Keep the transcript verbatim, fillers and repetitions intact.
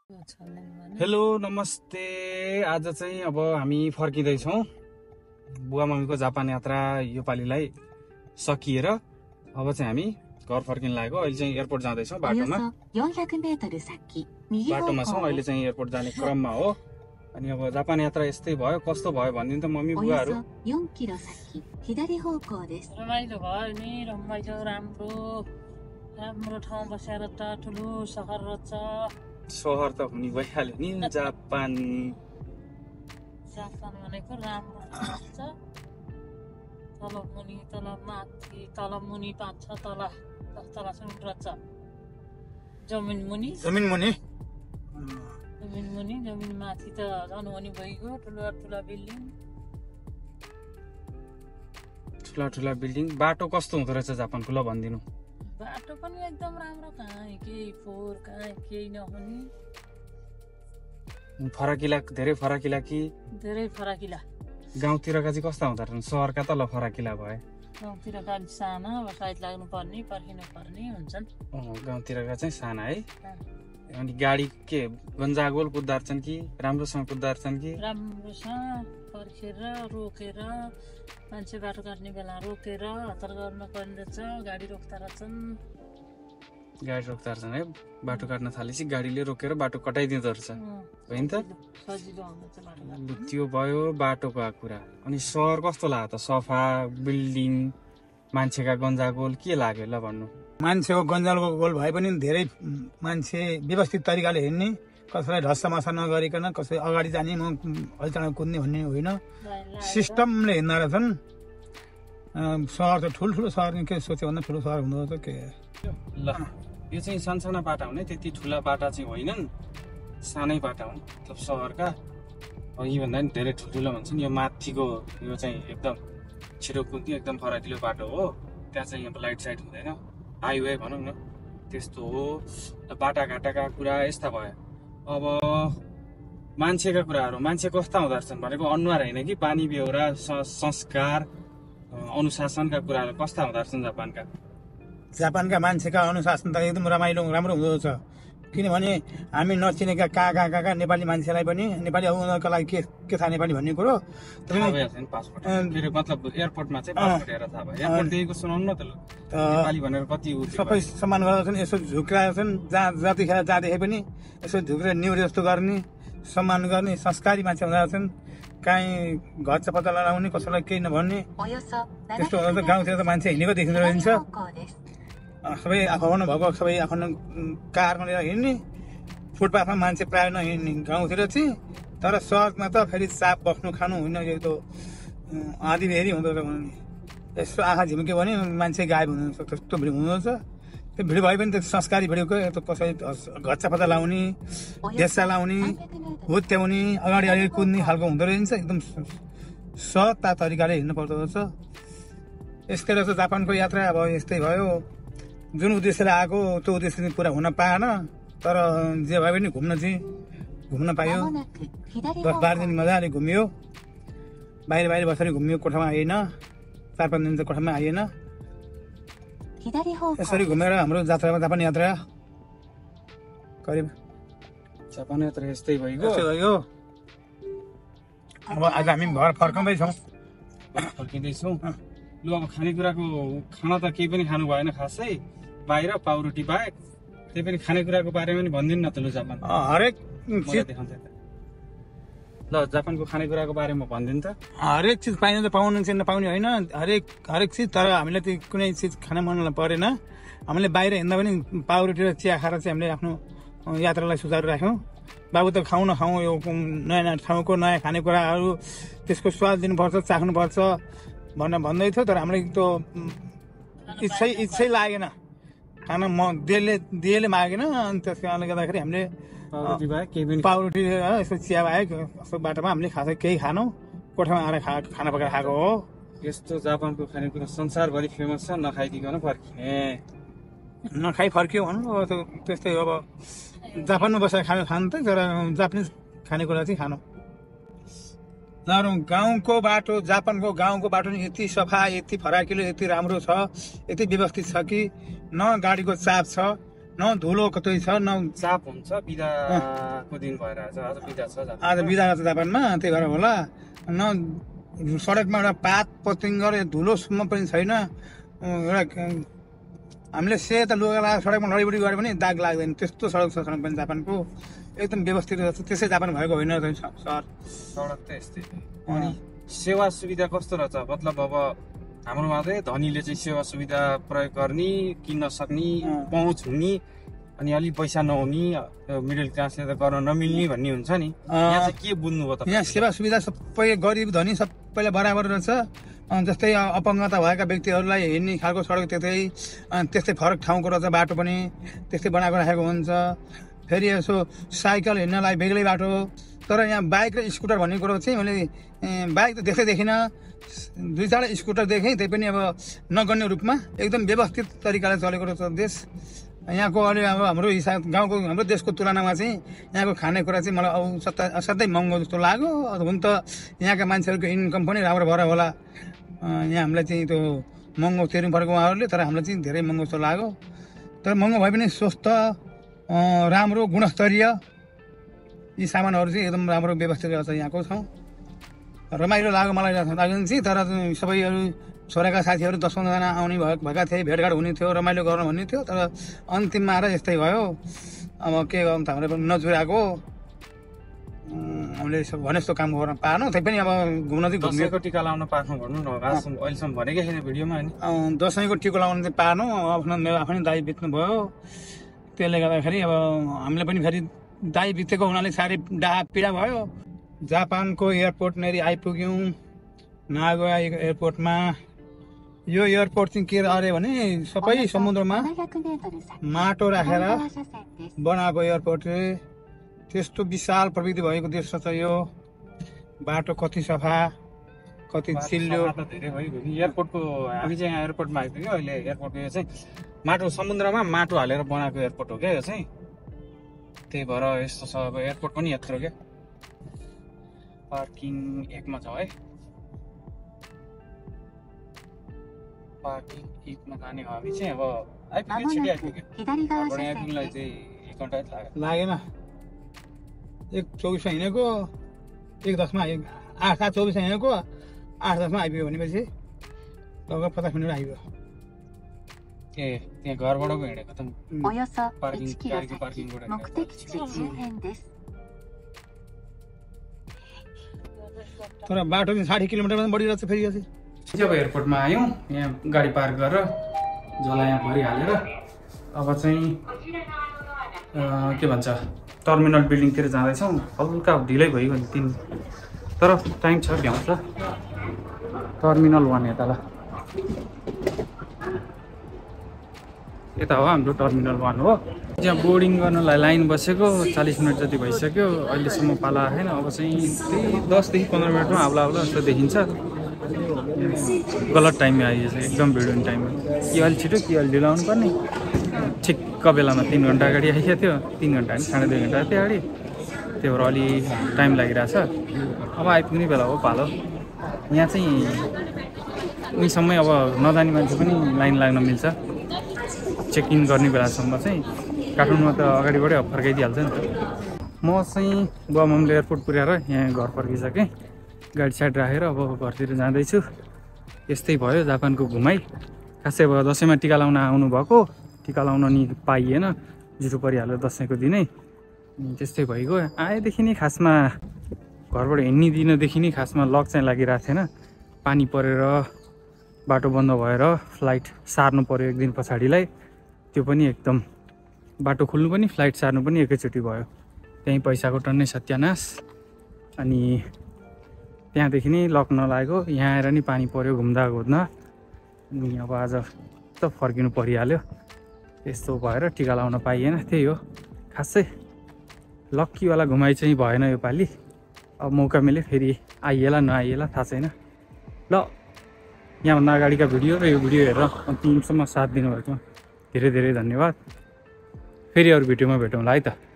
Hello नमस्ते। आज चाहिँ अब हामी फर्किँदैछौँ। बुवा मम्मीको जापान यात्रा यो पालिलाई सकिएर अब चाहिँ हामी घर फर्किन लागेको। अहिले चाहिँ एयरपोर्ट जाँदैछौँ। बाटोमा बाटोमा छौँ अहिले चाहिँ एयरपोर्ट जाने क्रममा हो। अनि अब जापान यात्रा यस्तै भयो, कस्तो भयो भनिदिनु त मम्मी बुवाहरू। रमाइलो भयो नि, रमाइलो राम्रो राम्रो ठाउँ बसेर त ठुलो सहर रहेछ। सहर त हुने भइहाल्यो नि जापान। जापान भनेको राम्रो छ। तल मुनि तल माथि तल मुनि पाँच छ तल दस तल समुद्र छ। जमिन मुनि जमिन मुनि जमिन मुनि जमिन माथि त झन् हुने भइगयो। ठुला ठुला बिल्डिङ ठुला ठुला बिल्डिङ। बाटो कस्तो हुँदो रहेछ जापानको ल भनिदिनु। बाटो पनि एकदम राम्रो, कहाँ केही फोहोर कहाँ केही नहुने। फराकिला धेरै फराकिला कि धेरै फराकिला। गाउँतिरका चाहिँ कस्ता हुँदो रहेछन्? सहरका त ल फराकिला भए। गाउँतिरका अलिक साना, अब साइड लाग्नु पर्ने पर्खिनु पर्ने हुन्छन्। गाउँतिरका चाहिँ साना है। अनि गाडी के गन्जागोल कुद्दा रहेछन् कि राम्रोसँग कुद्दा रहेछन् कि? राम्रोसँग पर्खेर रोकेर मान्छे बाटो काट्ने बेला रोकेर हतार गर्न पर्नेछ। गाडी रोक्दा रहेछन्। गाडी रोक्दा रहेछन् है। बाटो काट्न थालेपछि गाडीले रोकेर बाटो कटाइदिँदो रहेछ, होइन त? सजिलो हुन्छ बाटो। त्यो भयो बाटोको कुरा। अनि सहर कस्तो लाग्यो त? सफा बिल्डिङ, मान्छेका गन्जागोल के लाग्यो ल भन्नु। मान्छेको गन्जालको गोल भए पनि धेरै मान्छे व्यवस्थित तरिकाले हिँड्ने, कसैलाई ढस्सामसा नगरिकन कसै अगाडि जाने म अलिचाँडो कुद्ने भन्ने होइन, सिस्टमले हिँड्दा रहेछन्। सहर त ठुल्ठुलो सहर के सोच्यो भन्दा ठुलो सहर हुँदो रहेछ के। ल यो चाहिँ सानसाना बाटा हुने, त्यति ठुला बाटा चाहिँ होइनन्, सानै बाटा हुन्। मतलब सहरका यीभन्दा पनि धेरै ठुल्ठुलो भन्छन्। यो माथिको यो चाहिँ एकदम छिटो कुद्ने एकदम फराकिलो बाटो हो। त्यहाँ चाहिँ अब लाइट साइट हुँदैन, हाइवे भनौँ न त्यस्तो हो। बाटाघाटाका कुरा यस्ता भयो। अब मान्छेका कुराहरू, मान्छे कस्ता हुँदो रहेछन् भनेको अनुहार होइन कि बानी बेहोरा संस्कार अनुशासनका कुराहरू कस्ता हुँदो रहेछन् जापानका? जापानका मान्छेका अनुशासन त एकदम रमाइलो राम्रो हुँदो रहेछ। किनभने हामी नचिनेका कहाँ कहाँ कहाँ नेपाली मान्छेलाई पनि नेपाली उनीहरूको लागि के के थाहा नेपाली भन्ने कुरो मतलब एयरपोर्टमा चाहिँ पासपोर्ट हेरेर थाहा भयो। एयरपोर्टदेखिको सुनाउनु न त ल, नेपाली भनेर कति सबै सम्मान गर्छन्। यसो झुक्राएका छन्, जहाँ जतिखेर जहाँदेखि पनि यसो झुक्रेर निहुरे जस्तो गर्ने, सम्मान गर्ने संस्कारी मान्छे हुँदा रहेछन्। काहीँ घर चपत्ता लगाउने, कसैलाई केही नभन्ने त्यस्तो हुँदा। गाउँतिर त मान्छे हिँडेको देखिँदो रहन्छ। सबै आफूमा भएको सबै आफ्नो कारमा लिएर हिँड्ने, फुटपाथमा मान्छे प्रायः नहिँड्ने गाउँतिर चाहिँ। तर सहरमा त फेरि चाप बस्नु खानु होइन, यो त आधी भेरी हुँदो रहेछ भने यसो आँखा झिम्क्यो भने मान्छे गायब हुनुहुन्छ, त्यस्तो भिड हुँदो रहेछ। त्यो भिड भए पनि त्यो संस्कारी भिडको कसै घच्चा पत्ता लाउने, देशा लाउने, हुत्याउने, अगाडि अगाडि कुद्ने खालको हुँदो रहेछ। एकदम सता तरिकाले हिँड्नु पर्दो रहेछ। यस्तै रहेछ जापानको यात्रा। अब यस्तै भयो, जुन उद्देश्यले आएको त्यो उद्देश्य पुरा हुन पाएन। तर जे भए पनि घुम्न चाहिँ घुम्न पायो। दस बाह्र दिन मजाले घुमियो, बाहिर बाहिर बसेर घुमियो, कोठामा आएन। चार पाँच दिन त कोठामा आएन। यसरी घुमेर हाम्रो जात्रा जापान यात्रा करिब जापान यात्रा यस्तै भइगयो भयो। अब आज हामी घर फर्काउँदैछौँ फर्किँदैछौँ लु अब खानेकुराको खाना त केही पनि खानु भएन खासै, बाहिर पाउरोटी बाहेक। त्यही पनि खानेकुराको बारेमा पनि भनिदिनु न त लु। जापान हरेक चिज ल जापानको खानेकुराको बारेमा भनिदिनु त। हरेक चिज पाइन्छ, पाउनु चाहिँ नपाउने होइन, हरेक हरेक चिज। तर हामीलाई त्यो कुनै चिज खान मन परेन। हामीले बाहिर हिँड्दा पनि पाउरोटी र चिया खाएर चाहिँ हामीले आफ्नो यात्रालाई सुचारू राख्यौँ। बाबु त खाउँ नखाउँ, यो नयाँ नयाँ ठाउँको नयाँ खानेकुराहरू त्यसको स्वाद दिनुपर्छ, चाख्नुपर्छ भन्न भन्दै थियो। तर हामीलाई त्यो इच्छै इच्छै लागेन खाना, म दिएले दिएले मागेन। अनि त्यस कारणले गर्दाखेरि हामीले पाउरोटी बाहेक केही पनि पाउरोटी यसो चिया बाहेक यस्तो बाटोमा हामीले खासै केही खानौँ, कोठामा आएर खा खाना पकाएर खाएको हो। यस्तो जापानको खानेकुरा संसारभरि फेमस छ, नखाइदिकन फर्किने। नखाइ फर्क्यो भन्नु त्यो त्यस्तै। अब जापानमा बसेर खानु खानु त, तर जापानिज खानेकुरा चाहिँ खानु। तर गाउँको बाटो, जापानको गाउँको बाटो नि यति सफा, यति फराकिलो, यति राम्रो छ, यति व्यवस्थित छ कि न गाडीको चाप छ, न धुलो कतै छ न चाप हुन्छ बिदाको दिन भएर आज आज बिदा छ जापान। आज बिदा छ जापानमा, त्यही भएर होला। न सडकमा एउटा पात पतिङ्गर धुलोसम्म पनि छैन। एउटा हामीले सेता लुगा लगाएर सडकमा लडीबडी गऱ्यो भने दाग लाग्दैन, त्यस्तो सडक छ सडक पनि जापानको, एकदम व्यवस्थित छ। त्यसै जापान भएको होइन सहर। सडक त यस्तै। अनि सेवा सुविधा कस्तो रहेछ? मतलब अब हाम्रोमा चाहिँ धनीले चाहिँ सेवा सुविधा प्रयोग गर्ने, किन्न सक्ने, पहुँच हुने, अनि अलिक पैसा नहुने, मिडल क्लासले त गर्न नमिल्ने भन्ने हुन्छ नि। यहाँ चाहिँ के बुझ्नु भयो त? यहाँ सेवा सुविधा सबै गरिब धनी सबैलाई बराबर रहेछ। जस्तै अपङ्गता भएका व्यक्तिहरूलाई हिँड्ने खालको सडक त्यतै, अनि त्यस्तै फरक ठाउँको रहेछ बाटो पनि त्यस्तै बनाएको राखेको हुन्छ। फेरि यसो साइकल हिँड्नलाई बेग्लै बाटो। तर यहाँ बाइक र स्कुटर भन्ने कुरो चाहिँ मैले बाइक त देख्दै देखिनँ, दुई चारवटा स्कुटर देखेँ, त्यही पनि अब नगन्य रूपमा एकदम व्यवस्थित तरिकाले चलेको रहेछ देश। यहाँको अहिले अब हाम्रो हिसाब गाउँको हाम्रो देशको तुलनामा चाहिँ यहाँको खानेकुरा चाहिँ मलाई अब सत्ता असाध्यै महँगो जस्तो लाग्यो। हुन त यहाँका मान्छेहरूको इन्कम पनि राम्रो भएर होला यहाँ हामीलाई चाहिँ त्यो महँगो तिर्नु परेको उहाँहरूले, तर हामीलाई चाहिँ धेरै महँगो जस्तो लाग्यो। तर महँगो भए पनि स्वस्थ, राम्रो, गुणस्तरीय यी सामानहरू चाहिँ एकदम राम्रो व्यवस्थित रहेछ यहाँको ठाउँ। रमाइलो लाग्यो मलाई लाग्यो चाहिँ। तर सबैहरू छोराका साथीहरू दस पन्ध्रजना आउने भएका थिए, भेटघाट हुने थियो, रमाइलो गर्नु भन्ने थियो। तर अन्तिममा आएर यस्तै भयो। अब के गर्नु त, हामीले पनि नजुराएको हामीले भने जस्तो काम गर्न पाएनौँ। त्यही पनि अब घुम्न चाहिँ दसैँको टिका लाउन पार्नु भन्नु न, अहिलेसम्म भनेकै छैन भिडियोमा नि। दसैँको टिको लाउन चाहिँ पाएनौँ, आफ्नो मेरो आफ्नै दाइ बित्नु भयो। त्यसले गर्दाखेरि अब हामीले पनि फेरि दाइ बितेको हुनाले साह्रै डाहा पीडा भयो। जापानको एयरपोर्टनेरि आइपुग्यौँ, नागोया एयरपोर्टमा। यो एयरपोर्ट चाहिँ के अरे भने सबै समुद्रमा माटो राखेर बनाएको एयरपोर्ट रे। त्यस्तो विशाल प्रविधि भएको देश छ यो। बाटो कति सफा, कति चिल्लो। धेरै भयो एयरपोर्टको। हामी चाहिँ यहाँ एयरपोर्टमा आइपुग्यो अहिले। एयरपोर्टको यो चाहिँ माटो, समुद्रमा माटो हालेर बनाएको एयरपोर्ट हो क्या यो चाहिँ। त्यही भएर यस्तो छ। अब एयरपोर्ट पनि यत्रो क्या। पार्किङ एकमा छ है, पार्किङ एकमा जाने हो हामी चाहिँ। अब आइपुग्यो, छिटै आइपुग्यो। आइपुग्नुलाई चाहिँ एक घन्टा लाग्यो। लागेन, एक चौबिसमा हिँडेको, एक दसमा एक आठ सात चौबिसमा हिँडेको, आठ दसमा आइपुग्यो भनेपछि लगभग पचास मिनट आइपुग्यो। ए त्यहाँ घरबाट पो हिँडेको त पार्किङ, गाडीको पार्किङबाट हिँडेको। तर बाटो चाहिँ साठी किलोमिटर पनि बढिरहेको छ फेरि। अझै अब एयरपोर्टमा आयौँ, यहाँ गाडी पार्क गरेर झोला यहाँ भरिहालेर अब चाहिँ के भन्छ टर्मिनल बिल्डिङतिर जाँदैछौँ। हल्का ढिलै भइगयो नि तिन, तर टाइम छ, भ्याउँछ। टर्मिनल वान यता ल, यता हो हाम्रो टर्मिनल वान हो। त्यहाँ बोर्डिङ गर्नलाई लाइन बसेको चालिस मिनट जति भइसक्यो, अहिलेसम्म पाला आएन। अब चाहिँ त्यही दसदेखि पन्ध्र मिनटमा आउला आउला जस्तो देखिन्छ। गलत टाइममा आइएछ, एकदम भिड हुने टाइममा। कि अलि छिटो कि अलि ढिलो आउनु पर्ने, ठिक्क बेलामा तिन घन्टा अगाडि आइएको थियो। तिन घन्टा होइन, साढे दुई घन्टा थियो अगाडि। त्यही भएर अलि टाइम लागिरहेछ। अब आइपुग्ने बेला हो पालो। यहाँ चाहिँ उहीँसम्मै अब नजाने मान्छे पनि लाइन लाग्न मिल्छ। चेक इन गर्ने बेलासम्म चाहिँ काठमाडौँमा त अगाडिबाटै फर्काइदिइहाल्छ नि त। म चाहिँ बुवाममले एयरपोर्ट पुर्याएर यहाँ घर फर्किसकेँ। गाडी साइड राखेर अब घरतिर जाँदैछु। यस्तै भयो जापानको घुमाइ। खासै अब दसैँमा टिका लाउन आउनुभएको, टिका लाउन नि पाइएन, जिरो परिहाल्यो दसैँको दिनै। त्यस्तै भइगयो। आएदेखि नै खासमा घरबाट हिँड्ने दिनदेखि नै खासमा लक चाहिँ लागिरहेको थिएन। पानी परेर बाटो बन्द भएर फ्लाइट सार्नु पऱ्यो एक दिन पछाडिलाई। त्यो पनि एकदम बाटो खुल्नु पनि फ्लाइट सार्नु पनि एकैचोटि भयो। त्यहीँ पैसाको टन्नै सत्यानाश। अनि त्यहाँदेखि नै लक नलागेको, यहाँ आएर नि पानी पऱ्यो घुम्दा घुम्दा। अनि अब आज त फर्किनु परिहाल्यो। त्यस्तो भएर टिका लाउन पाइएन। त्यही हो खासै लक्कीवाला घुमाइ चाहिँ भएन योपालि। अब मौका मिल्यो फेरि आइएला नआइएला थाहा छैन। ल यहाँभन्दा अगाडिका भिडियो र यो भिडियो हेरेर अन्तिमसम्म साथ दिनुभएकोमा धेरै धेरै धन्यवाद। फेरि अरू भिडियोमा भेटौँला है त।